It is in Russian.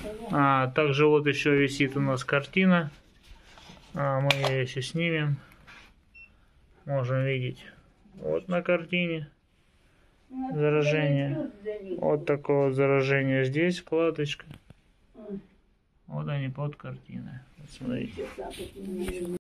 Также вот еще висит у нас картина. Мы ее еще снимем. Можем видеть. Вот на картине заражение. Вот такое вот заражение здесь, вкладочка. Вот они под картиной. Вот смотрите.